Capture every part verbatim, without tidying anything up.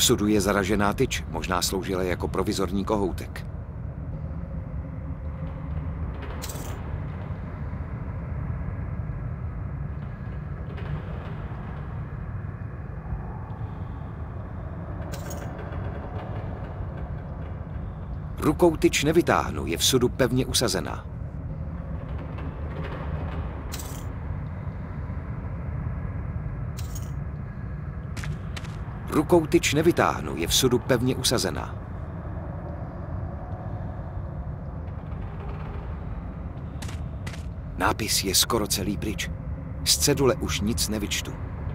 Vsudu je zaražená tyč, možná sloužila jako provizorní kohoutek. Rukou tyč nevytáhnu, je vsudu pevně usazená. Rukou tyč nevytáhnu, je vsudu pevně usazená. Nápis je skoro celý pryč. Z cedule už nic nevyčtu.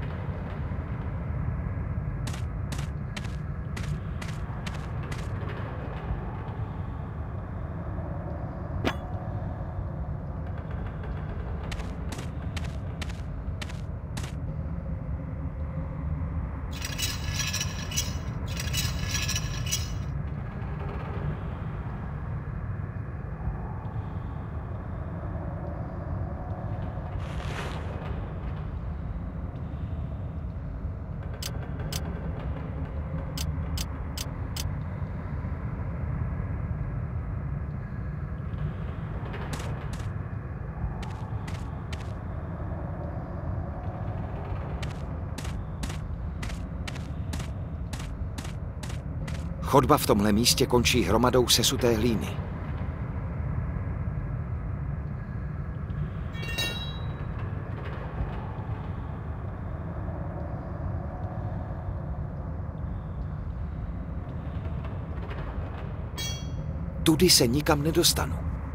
Chodba v tomhle místě končí hromadou sesuté hlíny. Tudy se nikam nedostanu.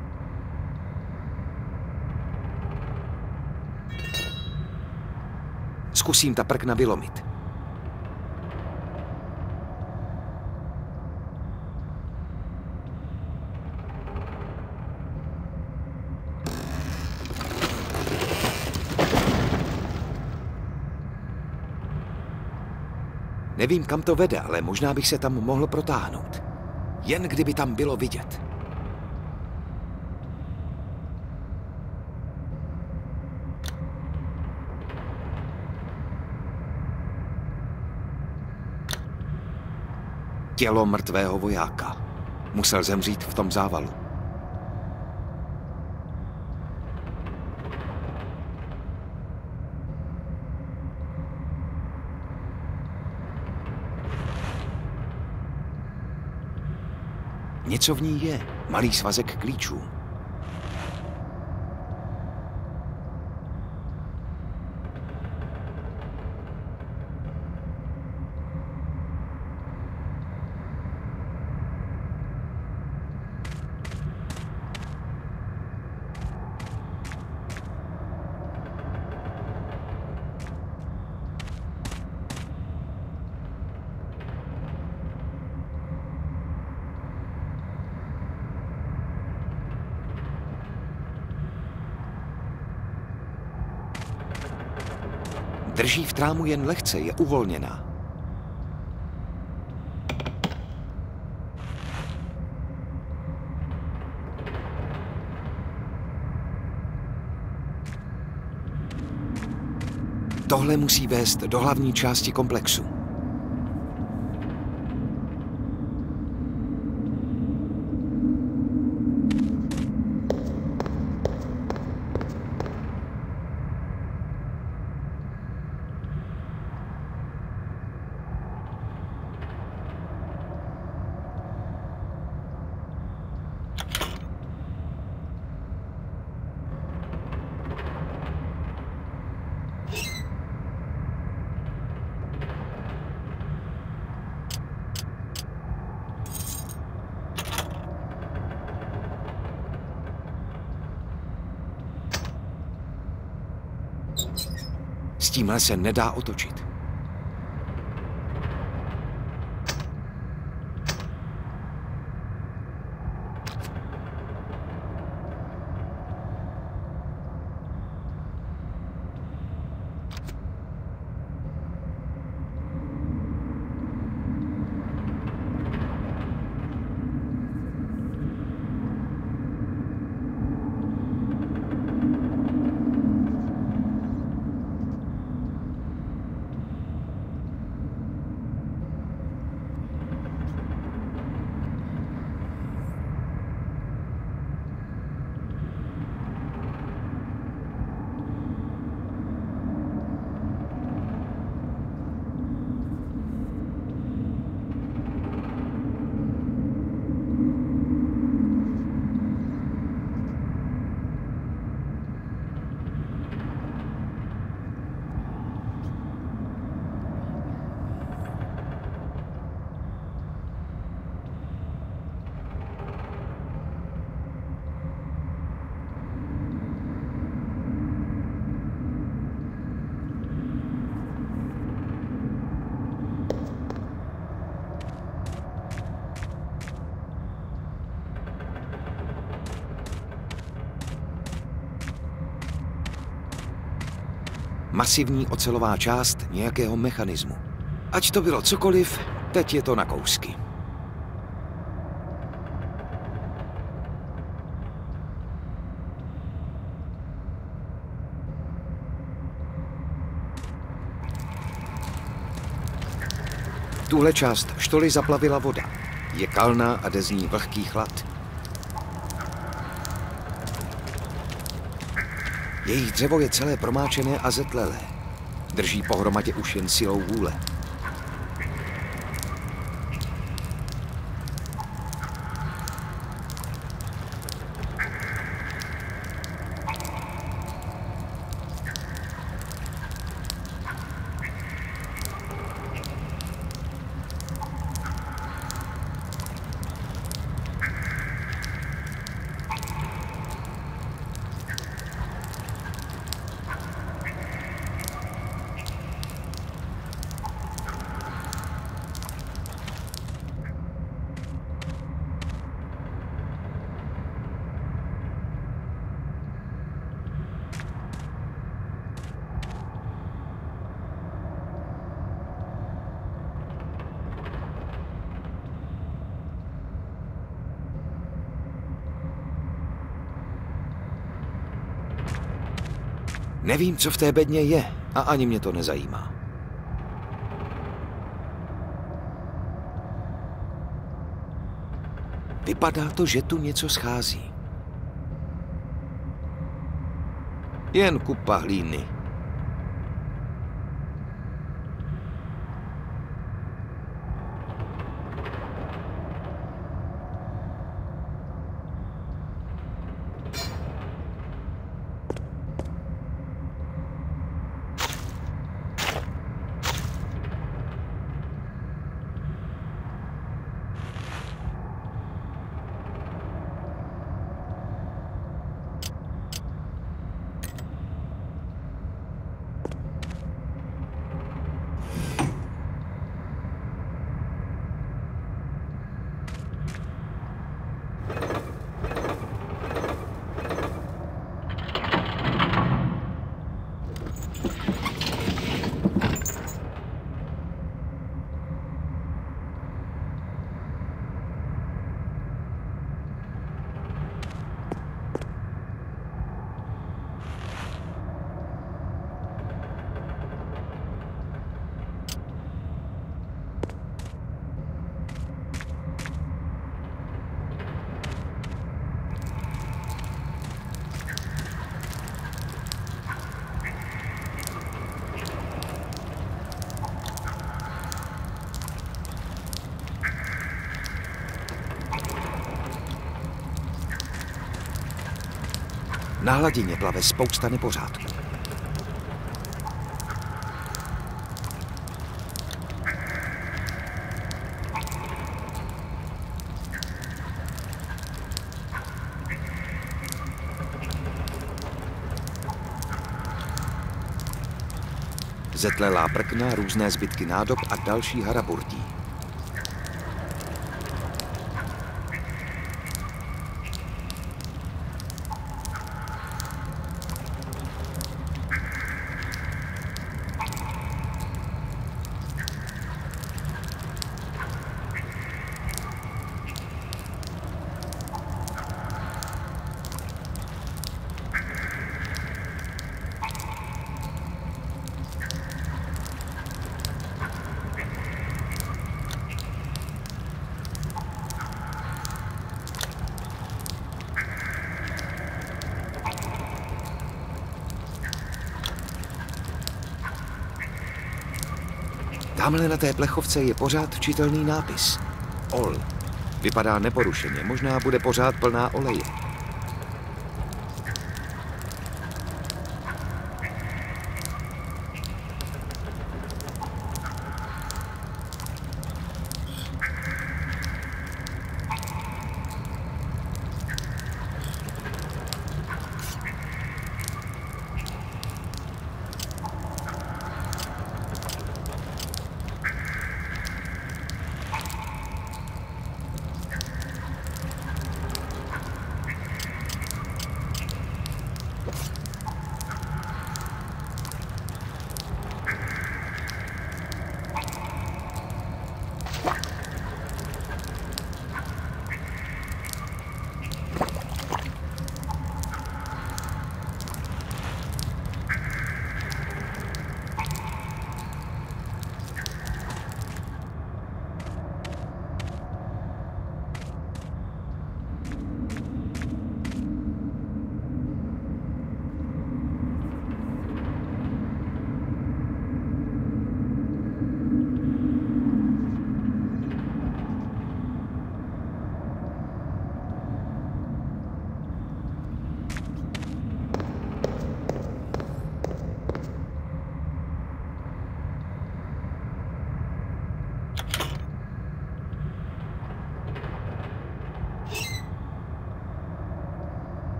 Zkusím ta prkna vylomit. Nevím, kam to vede, ale možná bych se tam mohl protáhnout. Jen kdyby tam bylo vidět. Tělo mrtvého vojáka. Musel zemřít v tom závalu. Něco v ní je. Malý svazek klíčů. Drží v trámu jen lehce, je uvolněná. Tohle musí vést do hlavní části komplexu. S tímhle se nedá otočit. Masivní ocelová část nějakého mechanismu. Ať to bylo cokoliv, teď je to na kousky. Tuhle část štoly zaplavila voda. Je kalná a jde z ní vlhký chlad. Jejich dřevo je celé promáčené a zetlelé. Drží pohromadě už jen silou vůle. Nevím, co v té bedně je, a ani mě to nezajímá. Vypadá to, že tu něco schází. Jen kupa hlíny. Na hladině plave spousta nepořádků. Zetlelá prkna, různé zbytky nádob a další haraburdí. Tamhle na té plechovce je pořád čitelný nápis. Ol. Vypadá neporušeně, možná bude pořád plná oleje.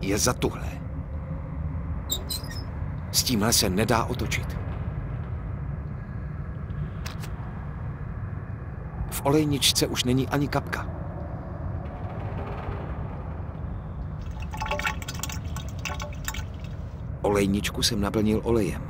je za tuhle. S tímhle se nedá otočit. V olejničce už není ani kapka. Olejničku jsem naplnil olejem.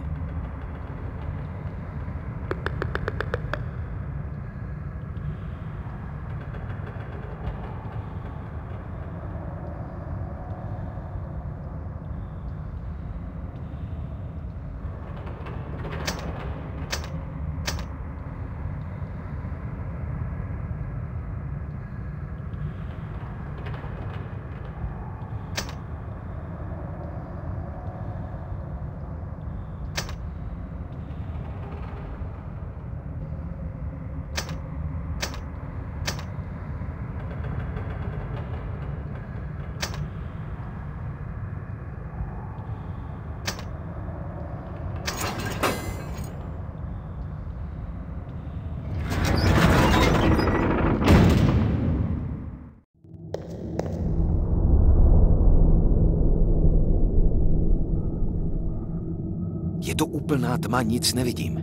Je to úplná tma, nic nevidím.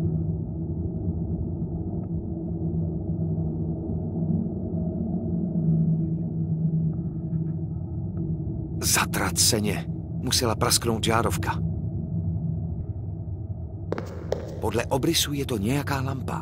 Zatraceně. Musela prasknout žárovka. Podle obrysu je to nějaká lampa.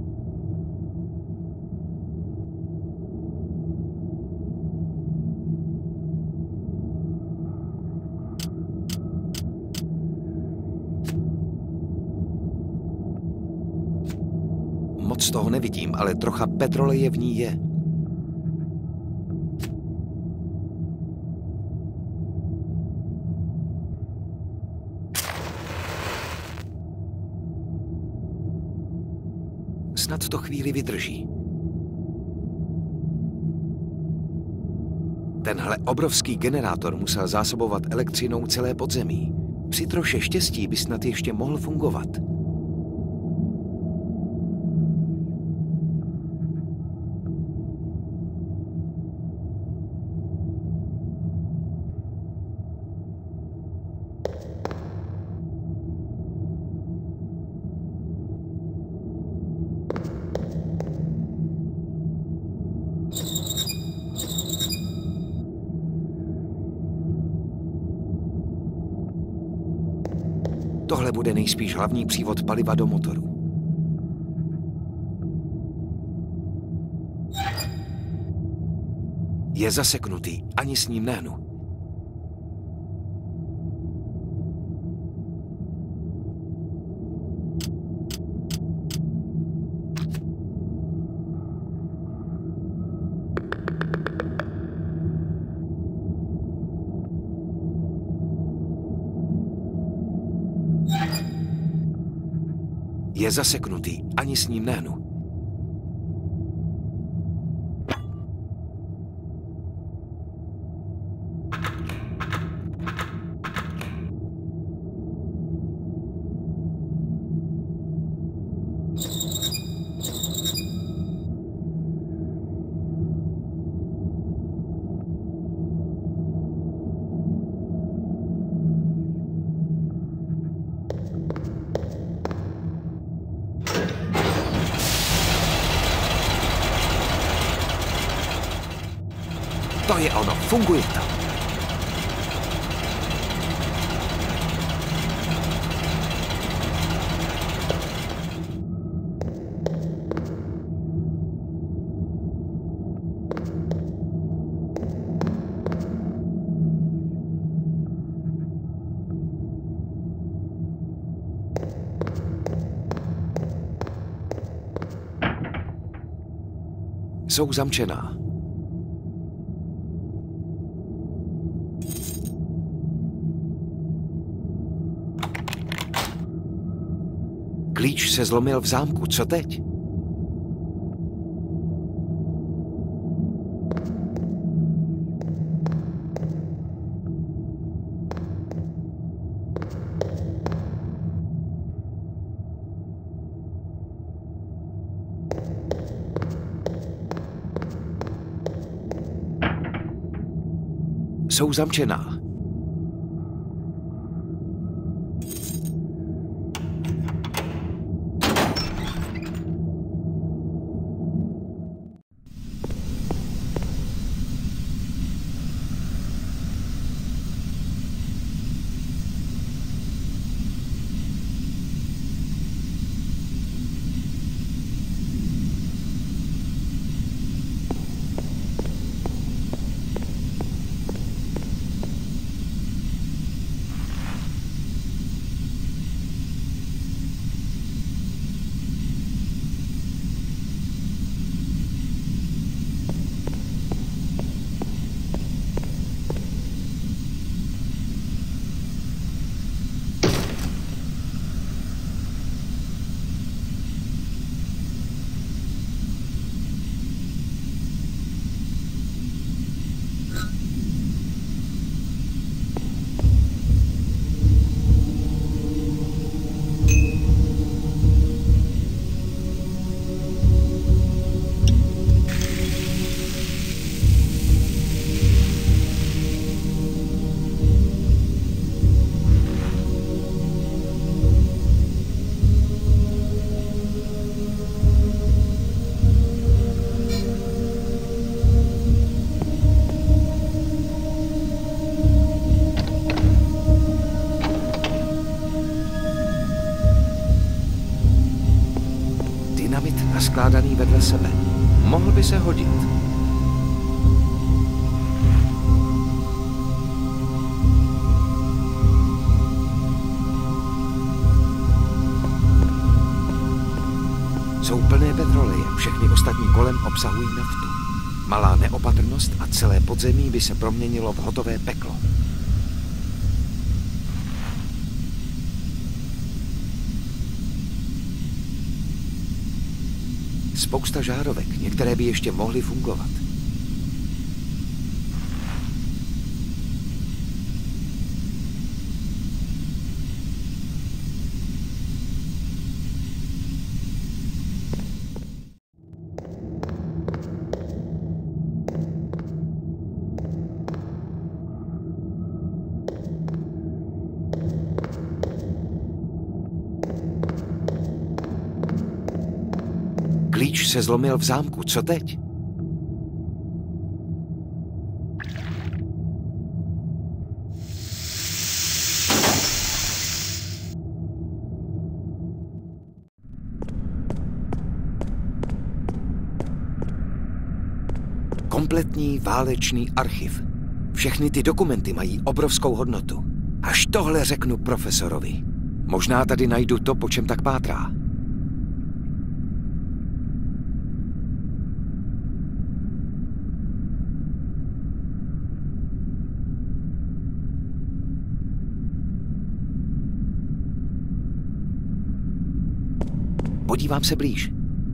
Moc toho nevidím, ale trocha petroleje v ní je. Snad to chvíli vydrží. Tenhle obrovský generátor musel zásobovat elektřinou celé podzemí. Při troše štěstí by snad ještě mohl fungovat. Tohle bude nejspíš hlavní přívod paliva do motoru. Je zaseknutý, ani s ním nehnu. Je zaseknutý, ani s ním nehnu. To je ono, funguje to. Jsou zamčená. Klíč se zlomil v zámku, co teď? Jsou zamčená. vedle sebe. Mohl by se hodit. Jsou plné petroleje, všechny ostatní kolem obsahují naftu. Malá neopatrnost a celé podzemí by se proměnilo v hotové peklo. Spousta žárovek, některé by ještě mohly fungovat. Klíč se zlomil v zámku, co teď? Kompletní válečný archiv. Všechny ty dokumenty mají obrovskou hodnotu. Až tohle řeknu profesorovi. Možná tady najdu to, po čem tak pátrá. Podívám se blíž.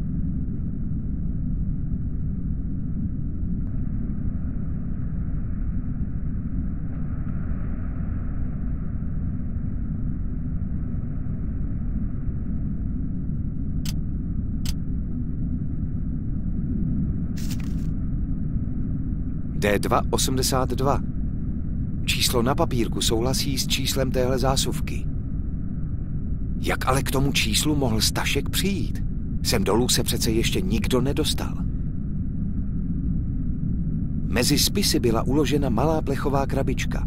D dva osmdesát dva. Číslo na papírku souhlasí s číslem téhle zásuvky. Jak ale k tomu číslu mohl Stašek přijít? Sem dolů se přece ještě nikdo nedostal. Mezi spisy byla uložena malá plechová krabička.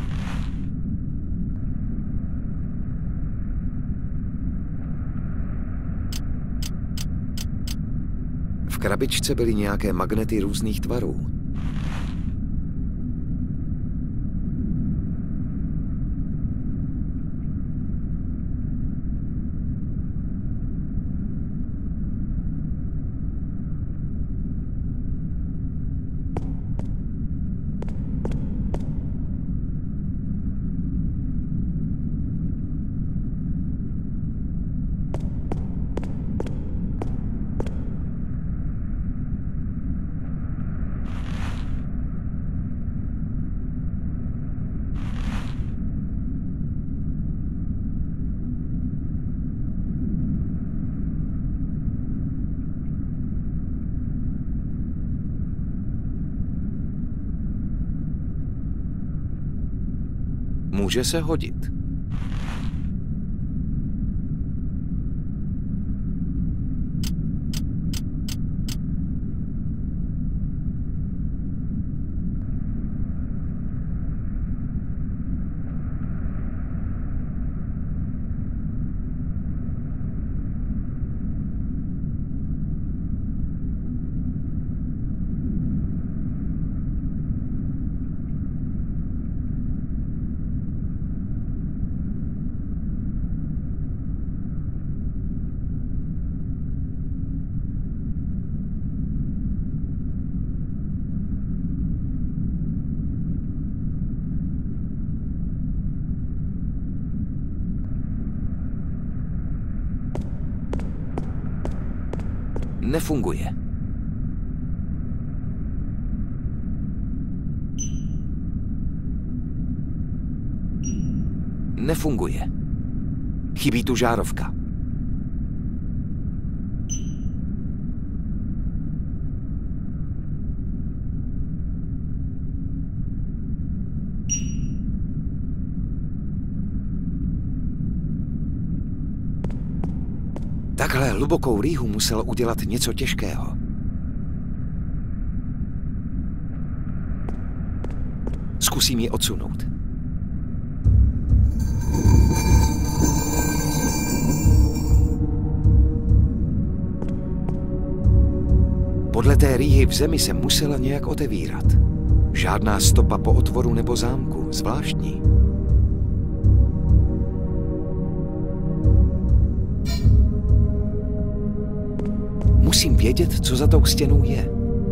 V krabičce byly nějaké magnety různých tvarů. Může se hodit. Nefunguje. Nefunguje. Chybí tu žárovka. Takhle hlubokou rýhu musel udělat něco těžkého. Zkusím ji odsunout. Podle té rýhy v zemi se musela nějak otevírat. Žádná stopa po otvoru nebo zámku, zvláštní. Musím vědět, co za tou stěnou je.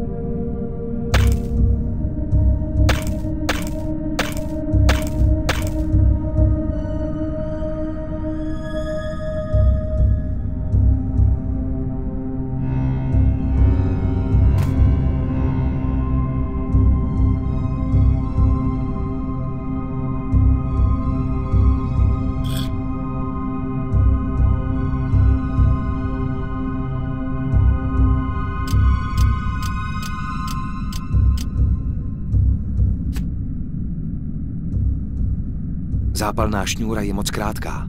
Zápalná šňůra je moc krátká.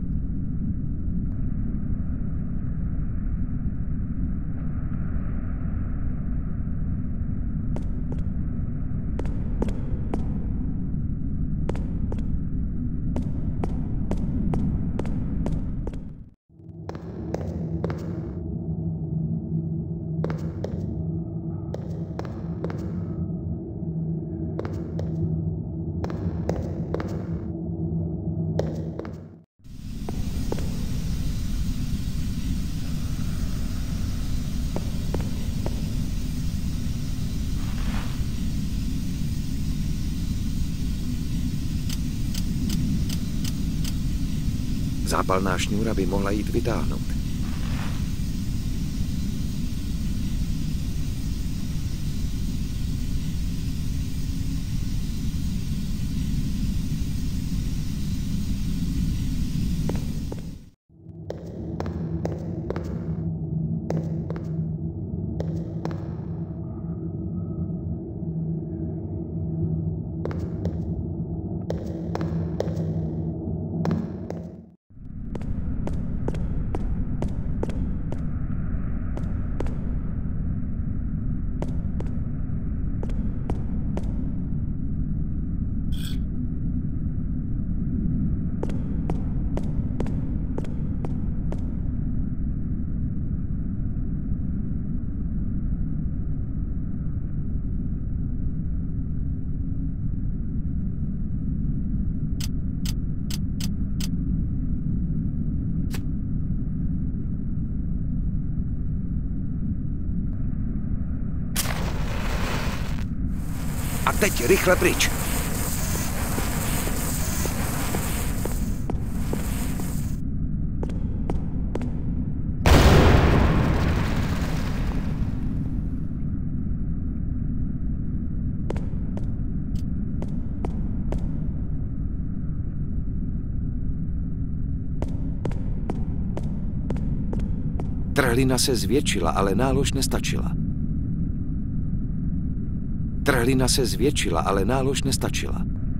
Zápalná šňůra by mohla jít vytáhnout. A teď rychle pryč. Trhlina se zvětšila, ale nálož nestačila. Trhlina se zvětšila, ale nálož nestačila.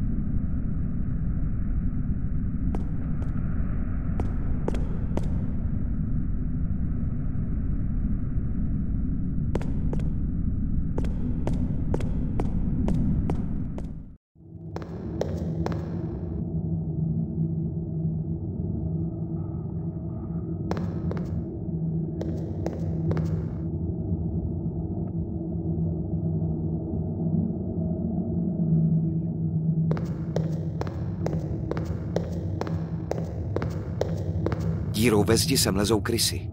Dírou ve zdi sem lezou krysy.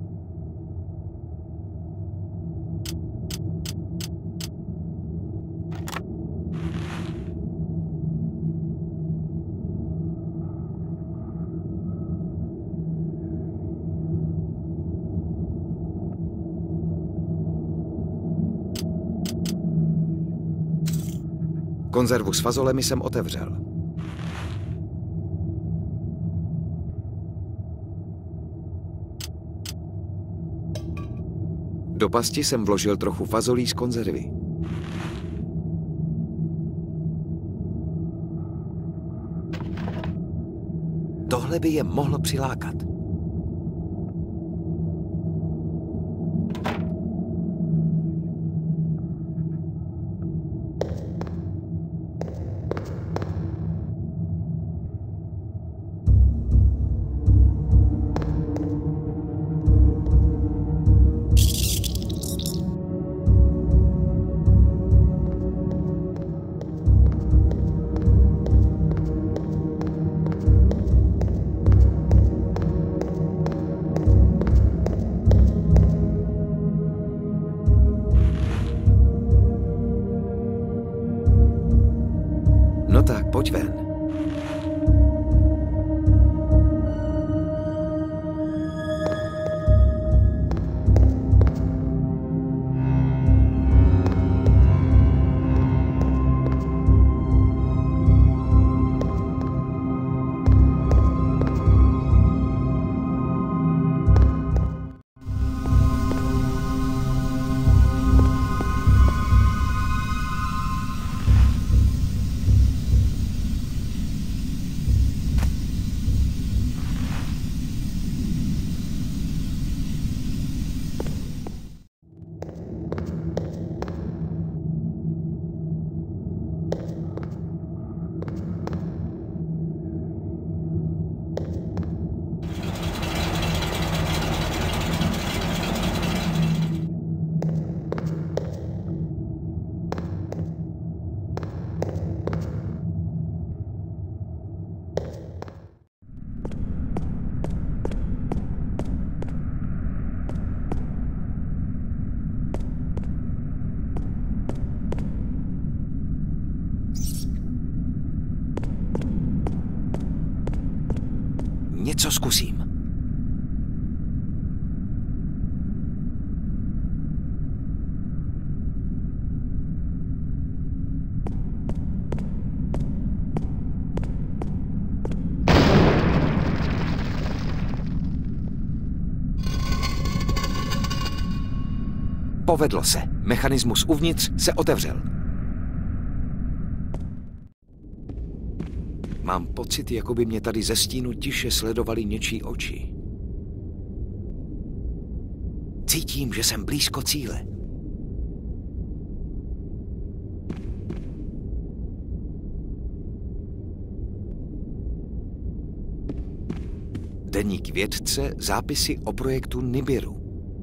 Konzervu s fazolemi jsem otevřel. Do pasti jsem vložil trochu fazolí z konzervy. Tohle by je mohlo přilákat. tak, pojď ven. Něco zkusím. Povedlo se. Mechanismus uvnitř se otevřel. Mám pocit, jako by mě tady ze stínu tiše sledovaly něčí oči. Cítím, že jsem blízko cíle. Deník vědce, zápisy o projektu Nibiru.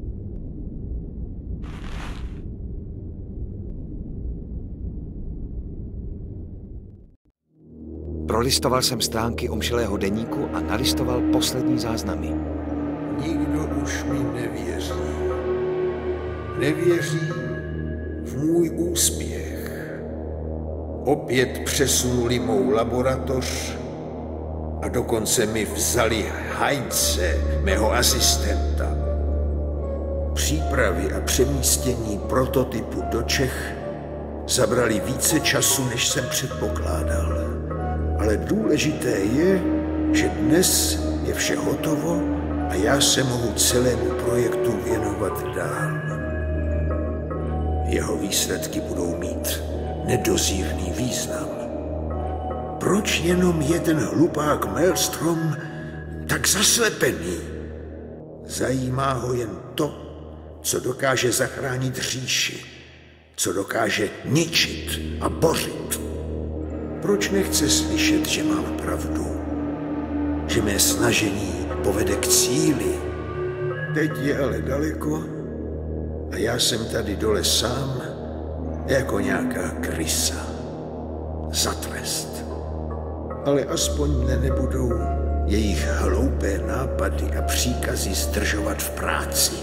Prolistoval jsem stránky omšelého deníku a nalistoval poslední záznamy. Nikdo už mi nevěří. Nevěří v můj úspěch. Opět přesunuli mou laboratoř a dokonce mi vzali Heinze, mého asistenta. Přípravy a přemístění prototypu do Čech zabrali více času, než jsem předpokládal. Ale důležité je, že dnes je vše hotovo a já se mohu celému projektu věnovat dál. Jeho výsledky budou mít nedozírný význam. Proč jenom jeden hlupák Maelstrom tak zaslepený? Zajímá ho jen to, co dokáže zachránit říši, co dokáže ničit a bořit. Proč nechce slyšet, že mám pravdu? Že mé snažení povede k cíli? Teď je ale daleko a já jsem tady dole sám jako nějaká krysa. Za trest. Ale aspoň mne nebudou jejich hloupé nápady a příkazy zdržovat v práci.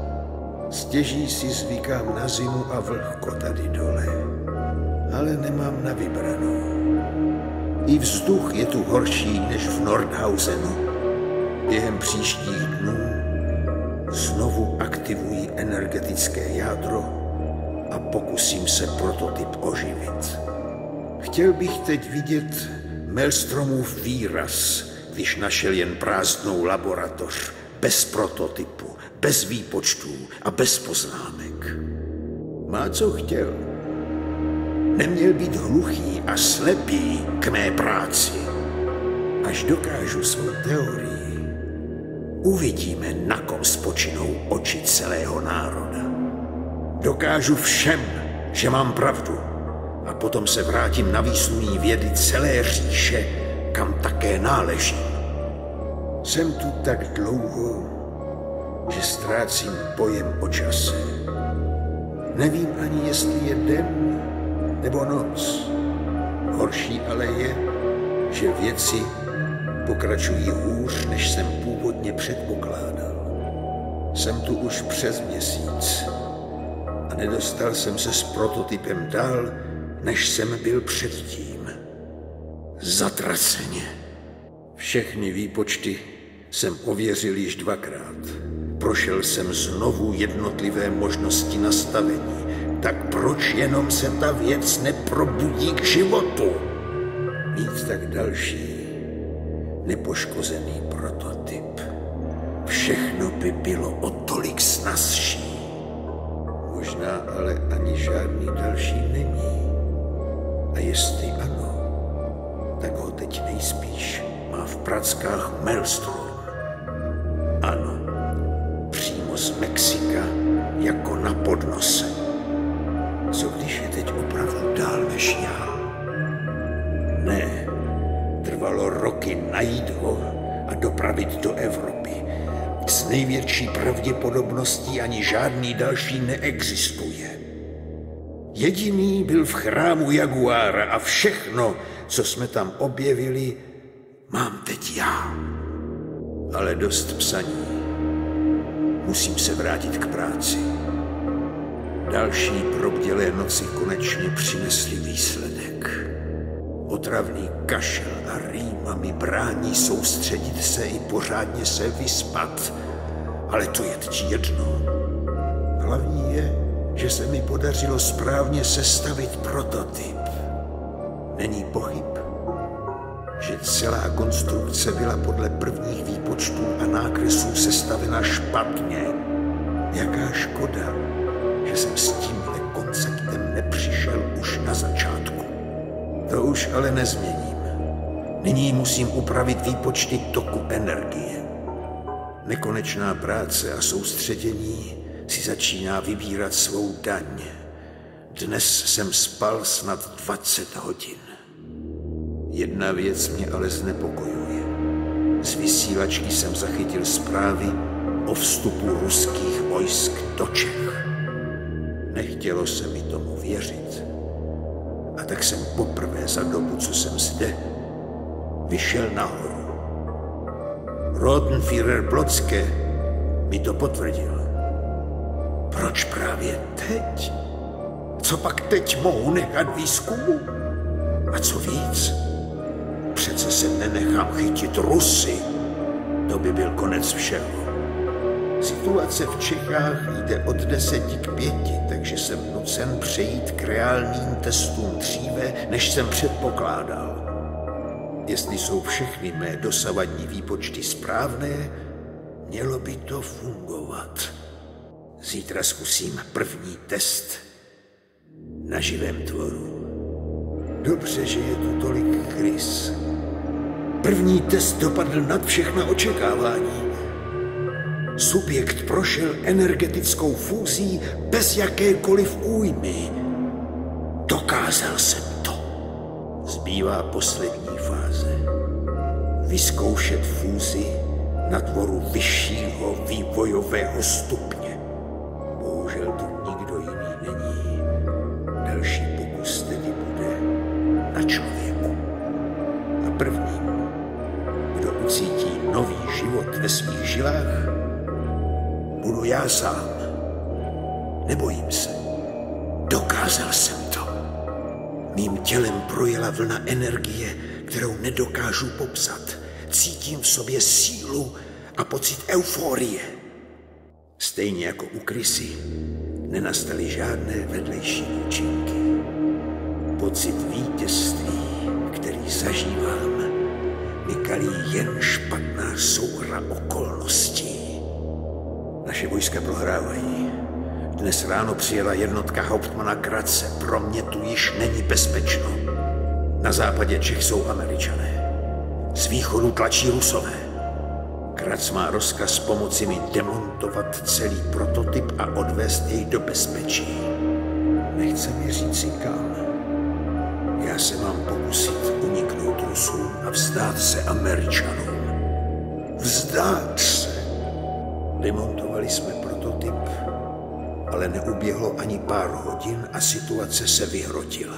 Stěží si zvykám na zimu a vlhko tady dole. Ale nemám na vybranou. I vzduch je tu horší než v Nordhausenu. Během příštích dnů znovu aktivuji energetické jádro a pokusím se prototyp oživit. Chtěl bych teď vidět Maelstromův výraz, když našel jen prázdnou laboratoř, bez prototypu, bez výpočtů a bez poznámek. Má co chtěl. Neměl být hluchý a slepý k mé práci. Až dokážu svou teorii, uvidíme, na kom spočinou oči celého národa. Dokážu všem, že mám pravdu, a potom se vrátím na výsluní vědy celé říše, kam také náležím. Jsem tu tak dlouho, že ztrácím pojem o čase. Nevím ani, jestli je den nebo noc. Horší ale je, že věci pokračují hůř, než jsem původně předpokládal. Jsem tu už přes měsíc a nedostal jsem se s prototypem dál, než jsem byl předtím. Zatraceně. Všechny výpočty jsem ověřil již dvakrát. Prošel jsem znovu jednotlivé možnosti nastavení. Tak proč jenom se ta věc neprobudí k životu? Mít tak další, nepoškozený prototyp. Všechno by bylo o tolik snazší. Možná ale ani žádný další není. A jestli ano, tak ho teď nejspíš má v prackách Maelstrom. Ano, přímo z Mexika, jako na podnose. Co když je teď opravdu dál než já? Ne, trvalo roky najít ho a dopravit do Evropy. S největší pravděpodobností ani žádný další neexistuje. Jediný byl v chrámu Jaguára a všechno, co jsme tam objevili, mám teď já. Ale dost psaní. Musím se vrátit k práci. Další probdělé noci konečně přinesly výsledek. Otravný kašel a rýma mi brání soustředit se i pořádně se vyspat. Ale to je teď jedno. Hlavní je, že se mi podařilo správně sestavit prototyp. Není pochyb, že celá konstrukce byla podle prvních výpočtů a nákresů sestavena špatně. Jaká škoda, že jsem s tímhle konceptem nepřišel už na začátku. To už ale nezměním. Nyní musím upravit výpočty toku energie. Nekonečná práce a soustředění si začíná vybírat svou daň. Dnes jsem spal snad dvacet hodin. Jedna věc mě ale znepokojuje. Z vysílačky jsem zachytil zprávy o vstupu ruských vojsk do Čech. Nechtělo se mi tomu věřit. A tak jsem poprvé za dobu, co jsem zde, vyšel nahoru. Rotenführer Plocké mi to potvrdil. Proč právě teď? Co pak teď mohu nechat výzkumu? A co víc? Přece se nenechám chytit Rusy. To by byl konec všeho. Situace v Čechách jde od deseti k pěti, takže jsem nucen přejít k reálným testům dříve, než jsem předpokládal. Jestli jsou všechny mé dosavadní výpočty správné, mělo by to fungovat. Zítra zkusím první test na živém tvoru. Dobře, že je tu tolik krys. První test dopadl nad všechna očekávání. Subjekt prošel energetickou fúzí bez jakékoliv újmy. Dokázal jsem to. Zbývá poslední fáze. Vyzkoušet fúzi na tvoru vyššího vývojového stupně. Bohužel tu nikdo jiný není. Další pokus tedy bude na člověku. A prvním, kdo ucítí nový život ve svých žilách, budu já sám. Nebojím se. Dokázal jsem to. Mým tělem projela vlna energie, kterou nedokážu popsat. Cítím v sobě sílu a pocit euforie. Stejně jako u krysy nenastaly žádné vedlejší účinky. Pocit vítězství, který zažívám, mi kalí jen špatná souhra okolností. Naše vojska prohrávají. Dnes ráno přijela jednotka Hauptmana Kratze. Pro mě tu již není bezpečno. Na západě Čech jsou Američané. Z východu tlačí Rusové. Kratz má rozkaz pomoci mi demontovat celý prototyp a odvést jej do bezpečí. Nechce mi říci kam. Já se mám pokusit uniknout Rusům a vzdát se Američanům. Vzdát se! Demontovali jsme prototyp, ale neuběhlo ani pár hodin a situace se vyhrotila.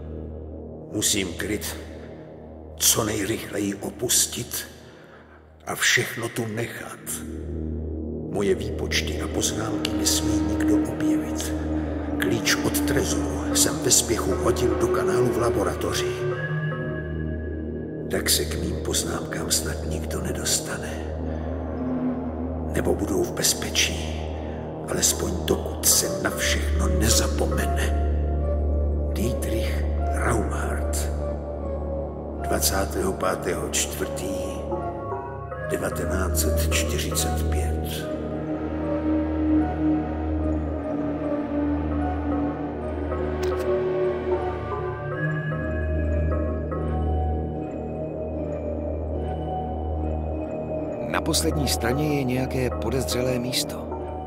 Musím kryt, co nejrychleji opustit a všechno tu nechat. Moje výpočty a poznámky nesmí nikdo objevit. Klíč od trezoru jsem ve spěchu hodil do kanálu v laboratoři. tak se k mým poznámkám snad nikdo nedostane. Nebo budou v bezpečí, alespoň dokud se na všechno nezapomene. Dietrich Raumart, dvacátého pátého čtvrtého devatenáct set čtyřicet pět. Na poslední straně je nějaké podezřelé místo.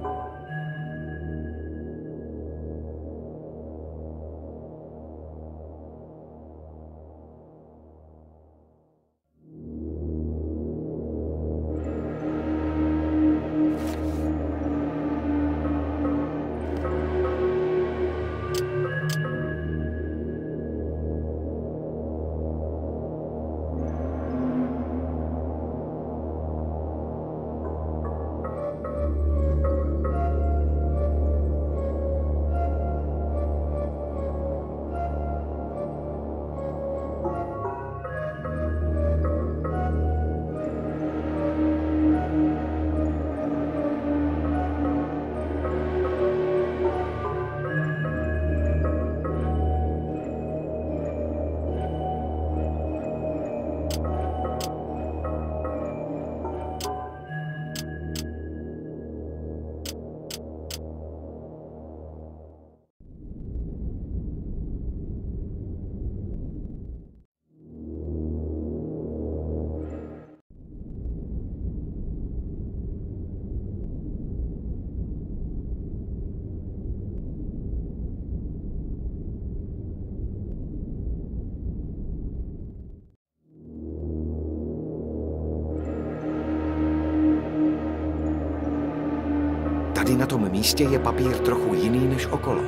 Tady na tom místě je papír trochu jiný než okolo.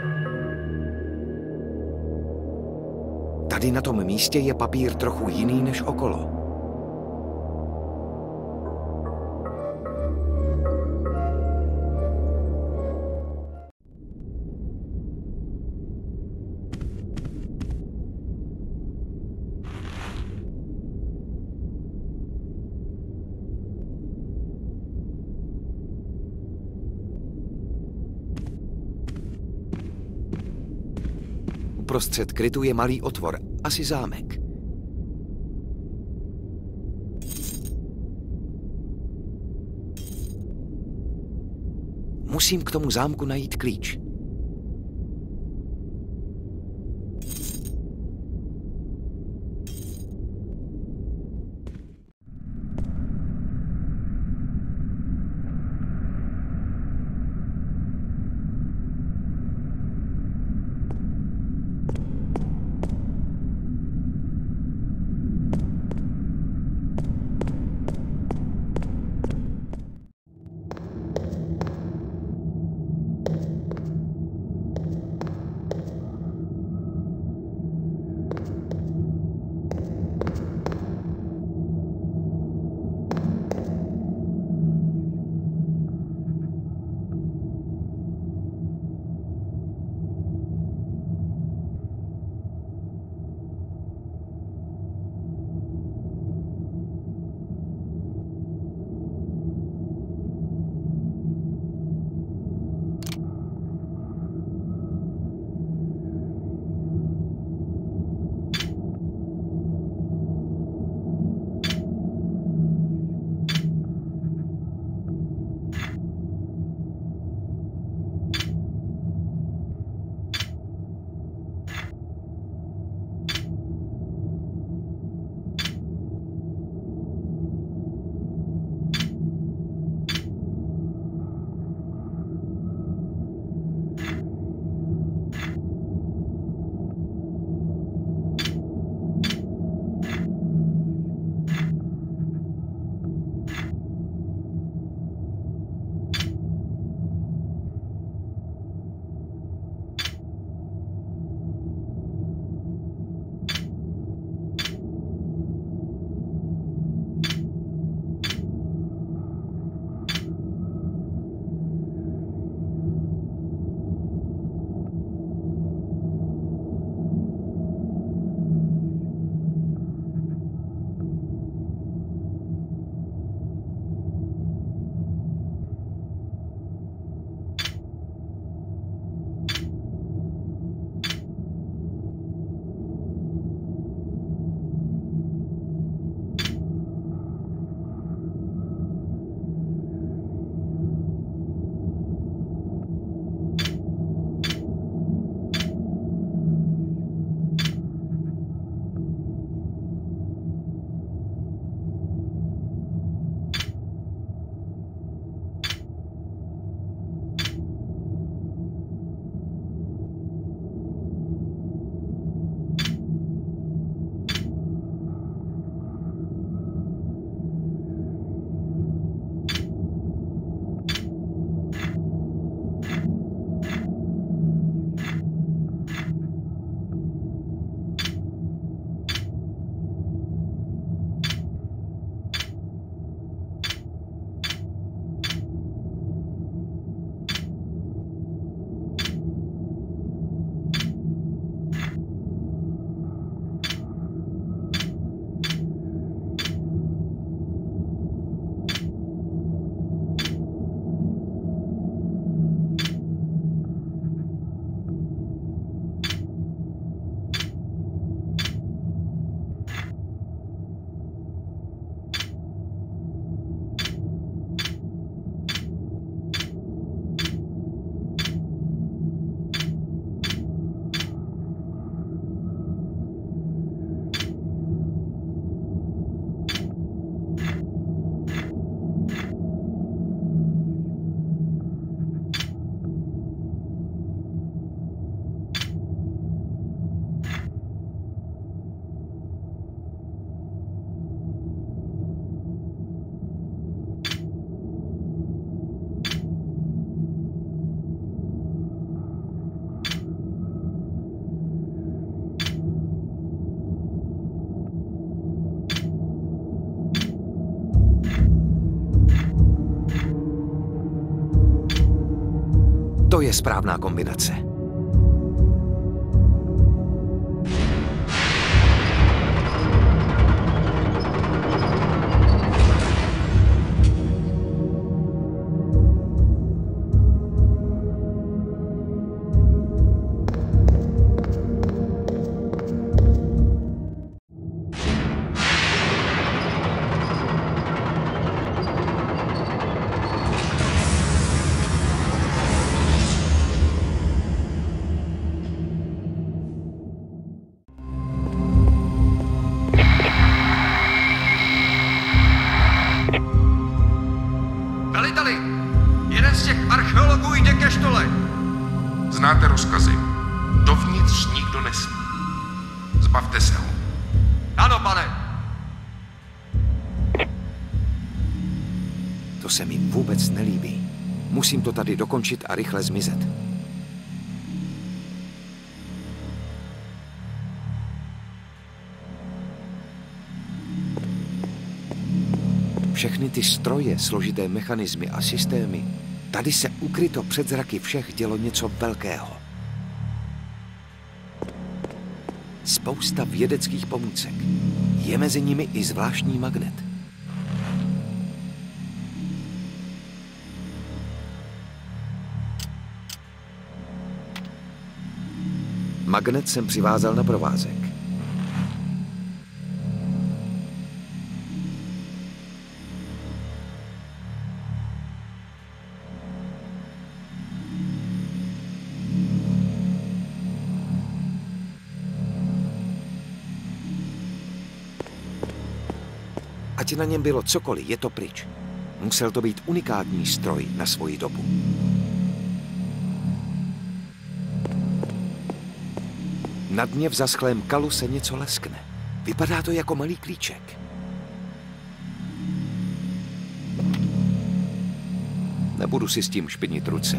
Tady na tom místě je papír trochu jiný než okolo. Uprostřed krytu je malý otvor, asi zámek. Musím k tomu zámku najít klíč. je správná kombinace. Veliteli, jeden z těch archeologů jde ke štole. Znáte rozkazy. Dovnitř nikdo nesmí. Zbavte se ho. Ano, pane. To se mi vůbec nelíbí. Musím to tady dokončit a rychle zmizet. Všechny ty stroje, složité mechanismy a systémy, tady se ukryto před zraky všech dělo něco velkého. Spousta vědeckých pomůcek. Je mezi nimi i zvláštní magnet. Magnet jsem přivázal na provázek. Ať na něm bylo cokoliv, je to pryč. Musel to být unikátní stroj na svoji dobu. Na dně v zaschlém kalu se něco leskne. Vypadá to jako malý klíček. Nebudu si s tím špinit ruce.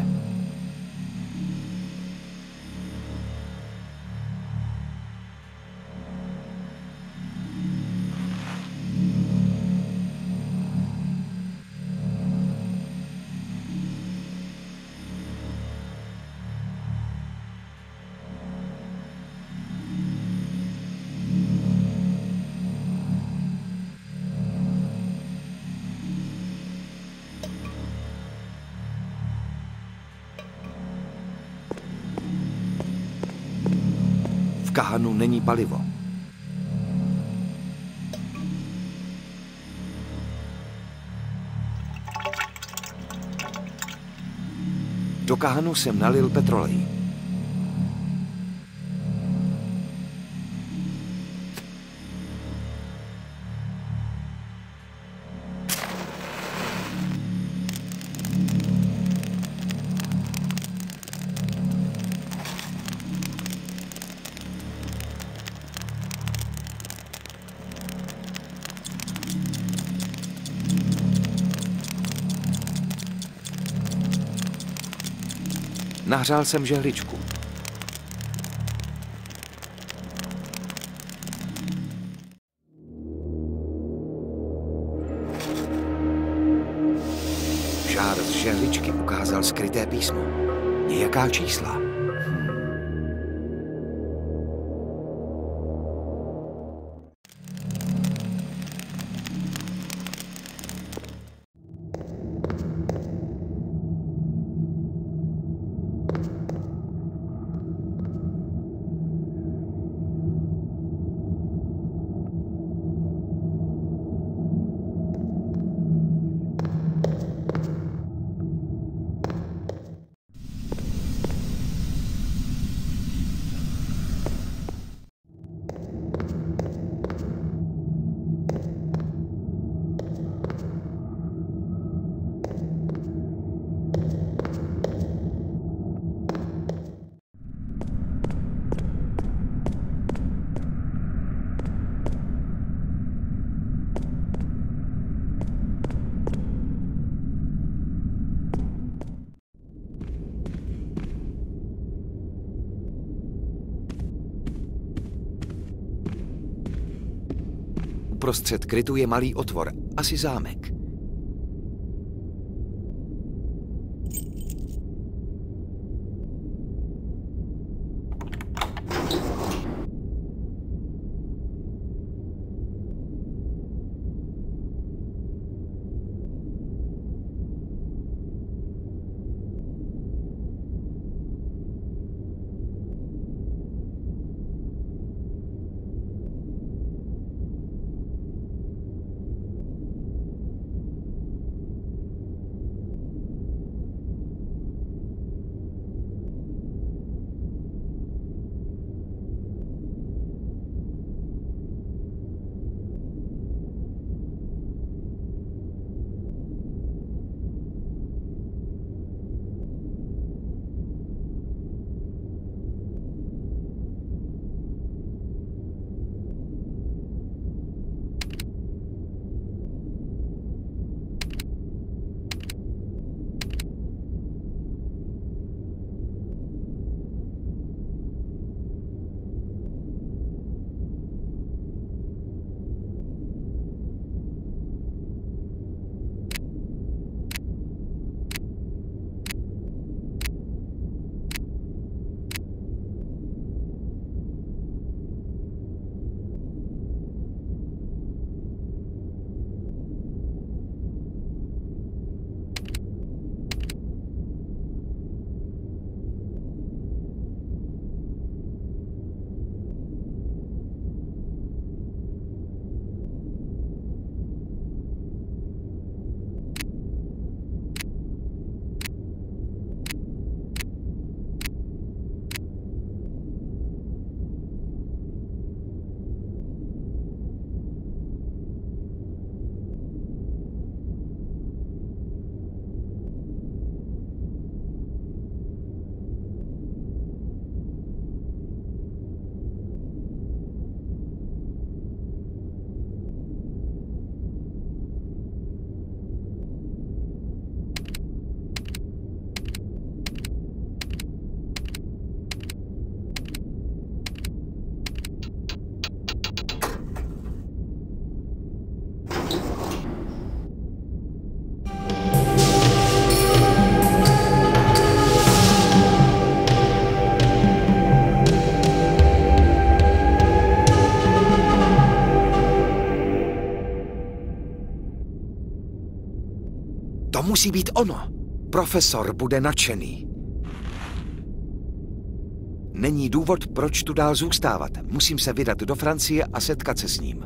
V kahanu není palivo. Do kahanu jsem nalil petrolej. Nahřál jsem žehličku. Žár z žehličky ukázal skryté písmo. Nějaká čísla. Uprostřed krytu je malý otvor, asi zámek. musí být ono. Profesor bude nadšený. Není důvod, proč tu dál zůstávat. Musím se vydat do Francie a setkat se s ním.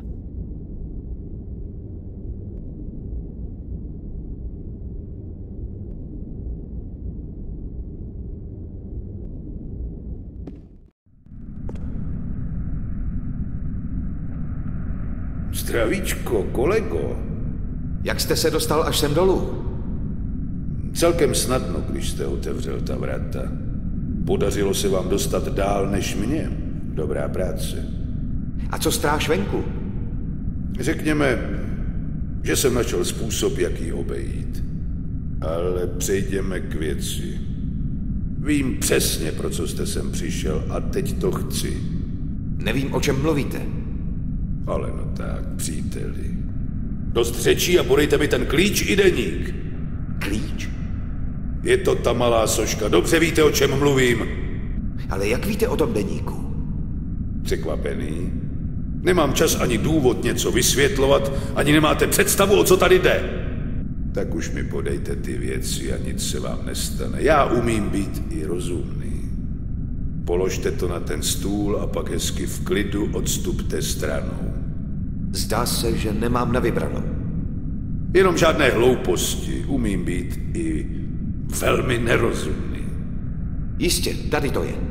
Zdravíčko, kolego. Jak jste se dostal až sem dolů? Celkem snadno, když jste otevřel ta vrata. Podařilo se vám dostat dál než mě. Dobrá práce. A co stráž venku? Řekněme, že jsem našel způsob, jak ji obejít. Ale přejdeme k věci. Vím přesně, pro co jste sem přišel a teď to chci. Nevím, o čem mluvíte. Ale no tak, příteli. Dost řečí a podejte mi ten klíč i deník. Klíč? Je to ta malá soška, dobře víte, o čem mluvím. Ale jak víte o tom deníku? Překvapený? Nemám čas ani důvod něco vysvětlovat, ani nemáte představu, o co tady jde. Tak už mi podejte ty věci a nic se vám nestane. Já umím být i rozumný. Položte to na ten stůl a pak hezky v klidu odstupte stranou. Zdá se, že nemám na vybranou. Jenom žádné hlouposti. Umím být i velmi nerozumný. Jistě, tady to je.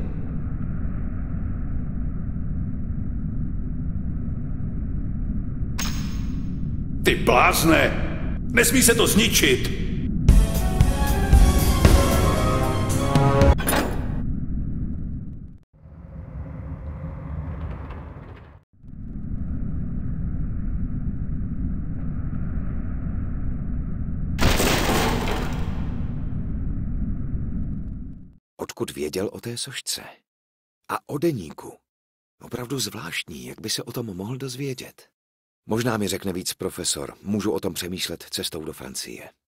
Ty blázne! Nesmí se to zničit! Odkud věděl o té sošce? A o deníku. Opravdu zvláštní, jak by se o tom mohl dozvědět. Možná mi řekne víc profesor. Můžu o tom přemýšlet cestou do Francie.